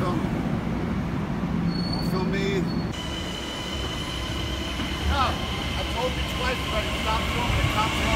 film me. Don't film me. No, I told you twice already, stop filming the cops.